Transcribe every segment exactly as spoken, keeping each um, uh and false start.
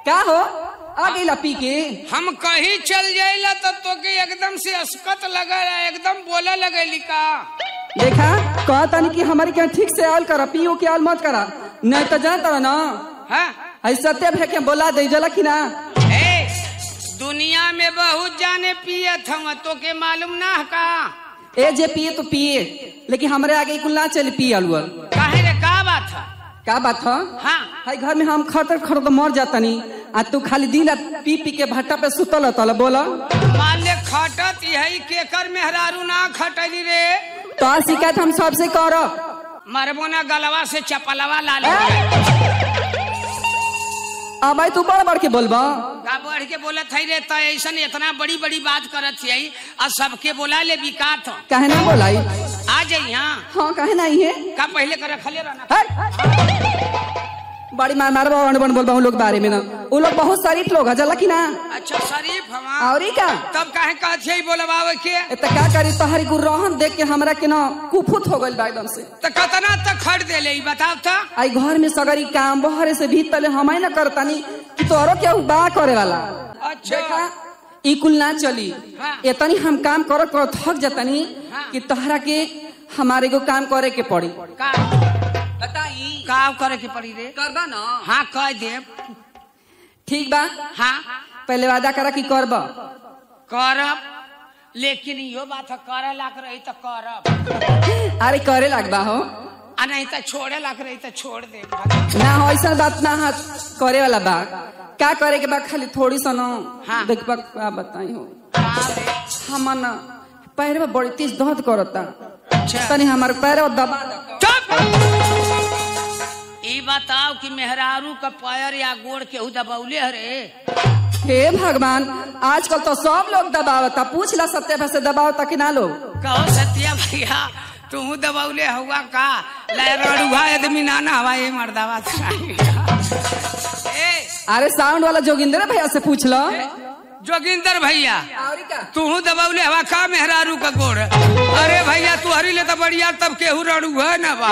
का हो आ गई पी के? हम कहीं चल जाइला तो तोके एकदम से अस्कत लगा रहा, एकदम बोला लगेली का। देखा कहता नहीं कि हमारे क्या ठीक से आल करा, पियो के आल मत करा, नहीं तो जानता ना हाँ सत्य भे के बोला दे जला कि ना। ए, दुनिया में बहुत जाने पियत हम, तो के मालूम ना है का। ए जे पिए तो पिए, लेकिन हमारे आगे कुल ना चल पिए अलुअल। काहे रे का बात है? का बात है? हाँ हाई घर में हम खतर खतर तो मर जाता नहीं, आ तू खाली दिन पी पी के भट्टा पे सुतल तल बोला। मान ले खटत यही केकर मेहरारू ना खटली रे। तो शिकायत हम सबसे करो, मरबो ना गलवा से चपलवा ला ले। अब भाई तू बड़ बड़ के बोलबा का बढ़ के बोलत है रे, तो ऐसा इतना बड़ी बड़ी बात करत है और सबके बोला ले बिकात। काहे ना बोलाई? आ जाई यहाँ। हाँ काहे नहीं है का पहले कर रखले रहना। बड़ी मार मार बन बन बोलबा लोग बारे में ना, वो लोग बहुत शरीफ लोग है जला कि ना। अच्छा शरीफ हम और का तब काहे कहत है बोलबावे के? तो का करी तोहरी गुरहन देख के हमरा के ना कुफुत हो गइल बा एकदम से। तो कतना तक खड़ दे ले बताओ तो। आई घर में सगरी काम बहरे से भीतर हम ना करतानी कि तोरो क्या बा करे वाला। अच्छा देखा ई कुल ना चली। हाँ। इतनी हम काम करत करत थक जतनी। हाँ। कि तोहरा के हमारे को काम करे के पड़ी। का बताई का करे के पड़ी रे? करबा ना? हाँ कह दे। ठीक बा, हाँ पहले वादा करा कि करबा। करब, लेकिन यो बात करे लाग रही तो करब। अरे करे लगबा हो, आ नहीं तो छोड़े लाग रही तो छोड़ दे। ना हो ऐसा बात ना है करे वाला बा। क्या करे के बा खाली थोड़ी सा ना। हाँ। देखबा का बताई हो हम ना पैर में बड़ी तेज दर्द करता। अच्छा तनी हमारे पैर दबा। ई बताओ कि मेहरारू का पैर या गोड़ केहू दबौले रे? हे भगवान, आजकल तो सब लोग दबावता, पूछ ला सत्य भा से दबावता कि ना लोग। कहो सत्या भैया तू दबौले हुआ का? लड़ुआ आदमी नाना हवा ये मर्दावा। अरे साउंड वाला जोगिंदर भैया से पूछ लो। जोगिंदर भैया और का तू दबौले हवा का मेहरारू का गोड़? अरे भैया तू हरी ले तो बढ़िया, तब केहू रड़ुआ ना बा।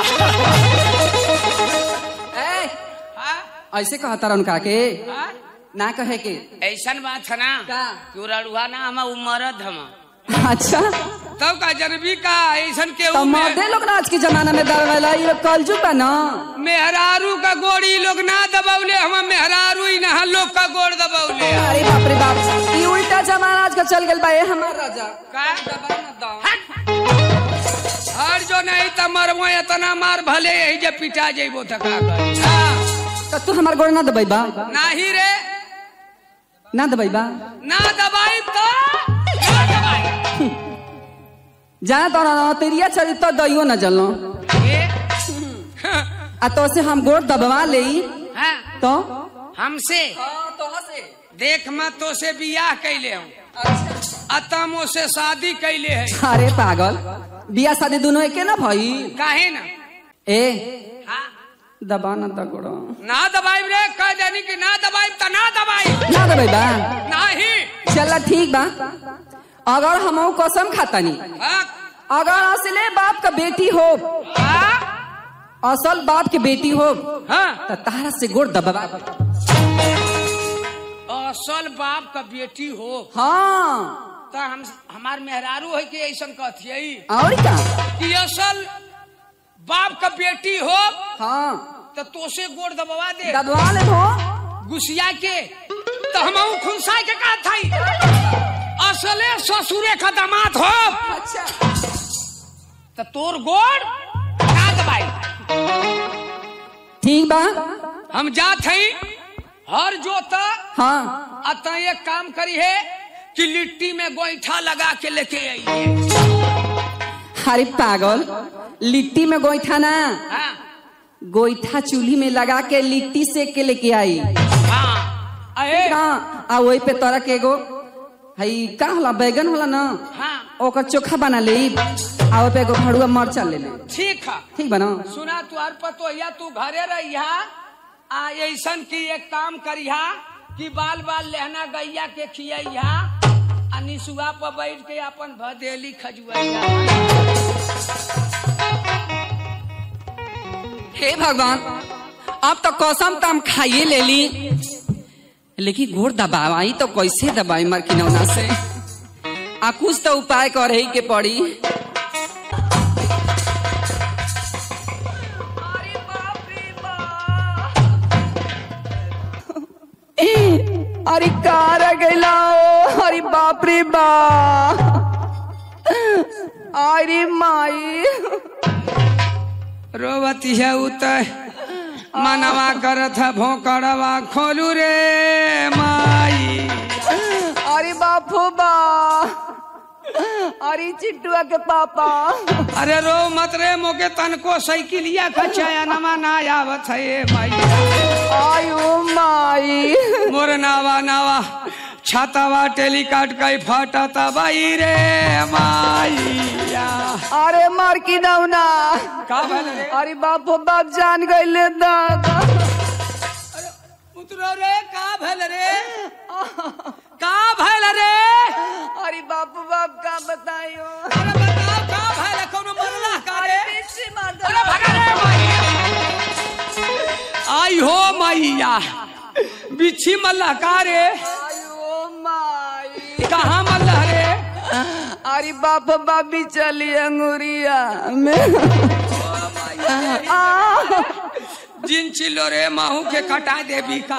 ए, ऐसे कहता रहा उनका के ना कहे के ऐसन बात है ना का? तू रड़ुआ ना हम उमरद हम। अच्छा तब का जनबी का ऐसन के तो मर्दे लोग ना आज के जमाना में दबावेला, ये लोग कलजुग बा ना। मेहरारू का गोड़ी लोग ना दबौले, हम मेहरारू ही ना लोग का गोड़ दबौले। अरे बाप रे बाप, ये उल्टा जमाना आज का चल गया बा। ये हमार राजा का हर जो नहीं तो मरबो इतना मार भले यही जे पिटा जेबो तो का कर। तो तू हमार गोड़ ना दबाई बा? नहीं रे ना दबाई बा? ना दबाई तो ना दबाई। जाना तो ना तेरिया चली तो दइयो न जलनो। आ तो से हम गोड़ दबवा ले हाँ? तो हमसे देख मैं तो से बियाह कैले हूँ, अतमो से शादी कैले है। अरे पागल, बियाह शादी दोनों एके ना भाई? काहे ना? ए हाँ? दबा ना दगड़ो ना दबाई रे, कह देनी कि ना दबाई तो ना दबाई। ना दबाई बा? नहीं। चला ठीक बा, अगर हम कसम खाता नहीं, हाँ? अगर असले बाप का बेटी हो, हाँ? असल बाप की बेटी हो, हाँ? तो तारा से गोड़ दबा। असल बाप का बेटी हो हाँ तो हम हमार मेहरारू है कि ऐसा कहती और का कि असल बाप का बेटी हो हाँ तो तोसे गोड़ दबवा दे, दबवा ले हो गुस्सिया के तो हम खुनसा के कहा था असले ससुरे का दामाद हो। अच्छा तो तोर गोड़ ना दबाई। ठीक बा, हम जात हई हर जोता। हाँ अतः एक काम करी है कि लिट्टी में गोईठा लगा के लेके आई। अरे पागल, लिट्टी में गोईठा ना, हाँ? गोईठा चूल्ही में लगा के लिट्टी सेक के लेके आई। हाँ अहे हाँ आ वही पे तोरा के एगो हई का होला बैगन होला ना, हाँ ओकर चोखा बना ले, आ ओपे एगो भड़ुआ मरचा ले ले। ठीक है। ठीक बना? सुना तू हर पतो या तू घरे रहिया आ ऐसन की एक काम करिहा कि बाल बाल लहना गैया के खिया निसुआ पर बैठ के अपन भदेली खजुआइया। हे भगवान, अब तो कसम तो हम खाइए ले ली, लेकिन घोर दबाई तो कैसे दबाई मरकिनौना से? आ कुछ तो उपाय करे के पड़ी। अरे कार गैला, अरे बाप रे बा, अरे माई रोवती है उतर मनवा करत है भोकड़वा खोलू रे माई। अरे बापू बा, अरे चिट्टुआ के पापा। अरे रो मत रे, मोके तनको साइकिलिया खचाया नमा ना आवत है माई। आयो माई मोर नावा नावा छातावा टेलीकाट कई फटता बाई रे माईया। अरे मार की नौना का भले रे? अरे बापू बाप जान गईले दादा। उतरो रे, का भल रे? का भल रे? अरे बापू बाप का बताइयो। अरे बताओ का भल? कोनो मरला का रे? पीछे मार दो। अरे भगा रे माईया। आई हो माईया, बिच्छी मल्ला का रे? आयो माई कहाँ मल्ला रे? अरे बाप बाबी चली अंगुरिया में। आ जिन चिल्लो रे माहू के कटा देवी का।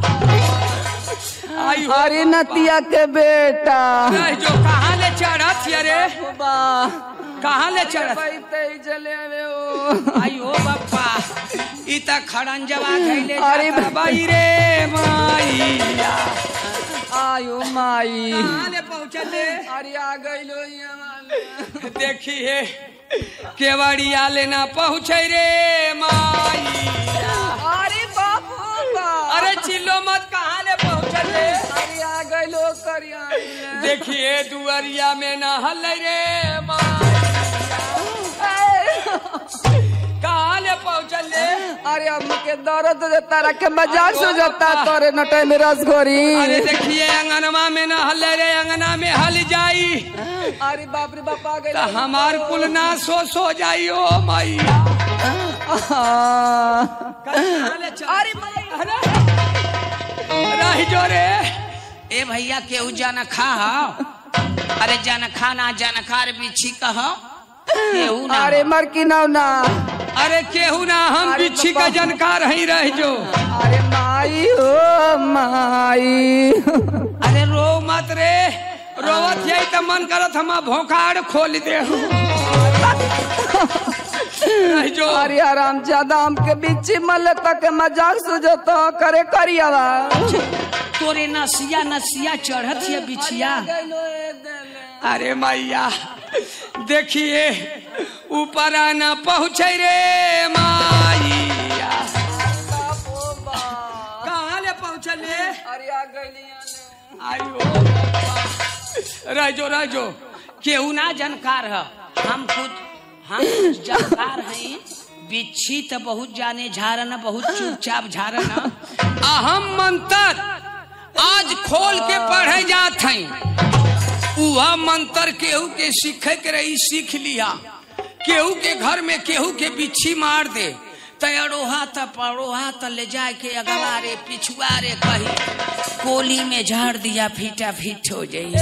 आई हो अरे नतिया के बेटा नहीं जो कहाँ ले चढ़त है रे? बा कहाँ ले चढ़त? चले हो। आई हो बप्पा, इता खड़ंजवा धैले अरे जाता बाई रे माईया। आयो माई कहाँ ले पहुँचले? अरे आ गइलो यहाँ। देखिए केवड़िया लेना पहुँचे रे माईया। अरे बापू बा, अरे चिल्लो मत, कहाँ ले पहुँचले? अरे आ गइलो करिया। देखिए दुआरिया में न हल रे माईया। कहाँ ले पहुँचले? अरे हमके दर्द देता रखे मजाक सो जाता तोरे नटे में रसगोरी। अरे देखिए अंगनवा में न हल रे, अंगना में हल जाई अरे बाप रे बाप आ गइल। तो हमार कुल ना सो सो जाई ओ माईया। अरे माई रही जो रे। ए भैया केहू जान खा हो? अरे जान खा ना जान खा रे बिच्छी कहो केहू ना। अरे मर की नौना। अरे केहू ना, हम अरे बिच्छी का बाबा। जानकार ही रह जो। अरे माई हो माई। अरे रो मत रे, रोवत यही तो मन करत हम भोकाड़ खोल दे रह जो। अरे आराम ज्यादा हमके बिच्छी मल तक मजाक सुझतो करे करियावा। तोरे नसिया नसिया चढ़त है बिछिया। अरे मैया देखिए ऊपर आना पहुँचे रे माईया। कहाँ ले पहुँचले? अरे आ गइली। आयो रह जो रह जो। केहू ना जानकार है, हम खुद हम खुद जानकार हैं। बिच्छी तो बहुत जाने झारन, बहुत चुपचाप झारन। अहम मंत्र आज खोल के पढ़े जात हैं। वह मंत्र केहू के सीखे के रही सीख लिया। केहू के घर में केहू के बिच्छी मार दे तयरोहा त परोहा त ले जाए के अगवा रे पिछुआ रे कही कोली में झाड़ दिया फीटा फीट हो जाइए।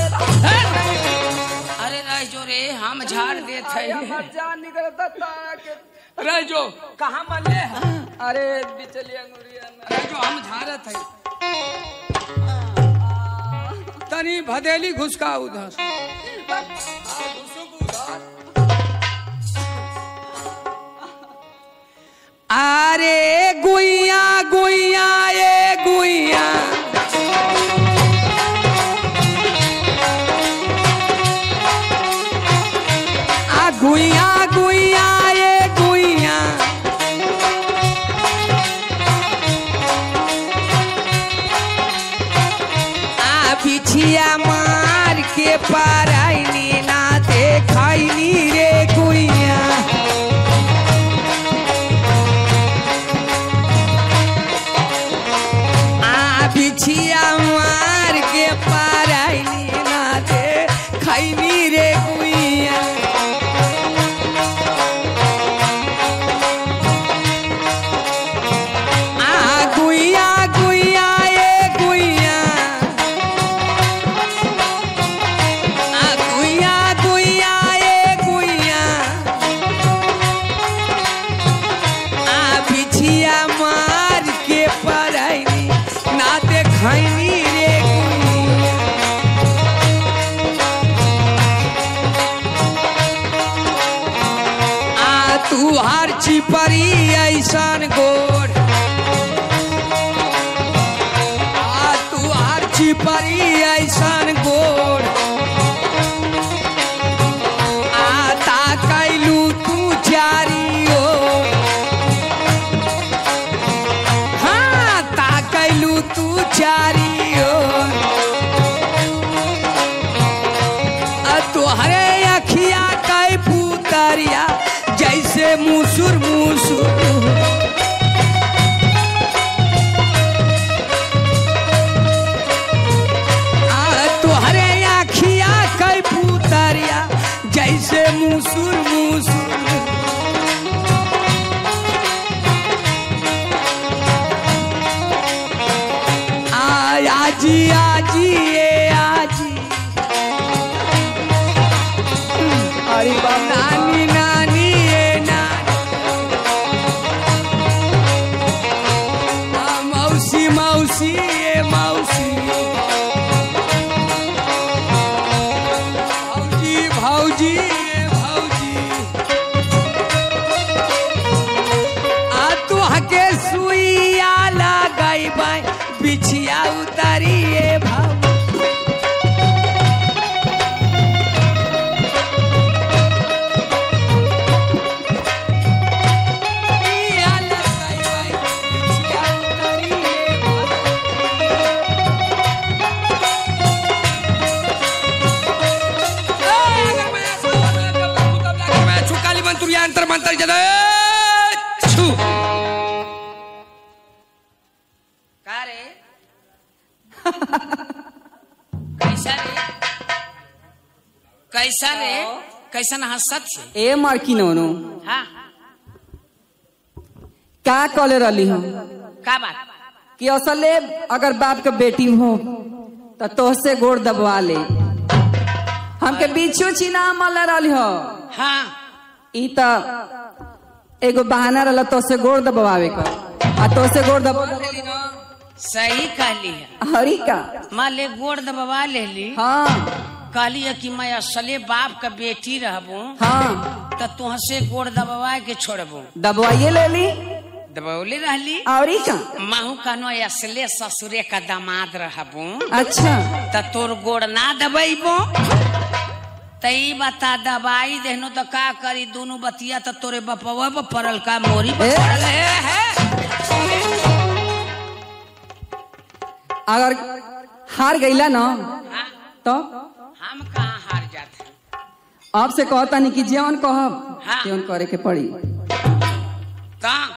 अरे रह जो रे, हम झाड़ देते जान निकलता तारा के। रह जो। कहाँ मले? अरे बिचली अंगुरिया में। रह जो, हम झाड़त है। तनी भदेली घुसका उधर। अरे गुइया गुइया ये गुइया आ गुइया गुइया ये गुइया आ बिछिया मार के पाराइनी ना देखाइनी रे गुइया। ऐसन गोड़ आ तू आरची परी ऐसन गोड़ आता कैलू तू चारी ओर हाँ ता कैलू तू चारी ओर आ तोहरे अखिया कै पुतरिया जैसे मुसुर मुसुर आ तोहरे आखिया कै पुतरिया जैसे मुसुर मुसुर आ आजी आजी ए आजी अरे बाप नानी नानी ए नानी आ मौसी मौसी ए मौसी भौजी भौजी ए भौजी आ तू हके सुइया लगाई बाई बिछिया उतारी ए भाऊ मंत्र जद छू का रे कैसा रे कैसा रे कैसन हंसत छे ए मार्की नोनो हाँ का कले रही हम का बात कि असले अगर बाप के बेटी हो तो तोहसे गोड़ दबवा ले हमके बीचो चीना मल रही हो हाँ ई त एगो बहाना रहला तो से गोड़ दबावे का आ तो से गोड़ दबा सही कहली है हरी का माँ ले गोड़ दबवा ले ली हाँ कहली है कि मैं असले बाप का बेटी रहबू हाँ तो तुहसे गोड़ दबवा के छोड़बू दबवाइए ले ली दबौले रहली और का माहू कहनो असले ससुरे का दामाद रहबू अच्छा तो तोर गोड़ ना दबेबो तई बता दबाई देहनो तो का करी दोनों बतिया तो तोरे बपवा पर पड़ल का मोरी पर पड़ल है, है? अगर हार गईला ना हाँ? तो हम कहाँ हार जाते आपसे कहता नहीं कि जीवन कहब हाँ। जीवन करे के पड़ी कहाँ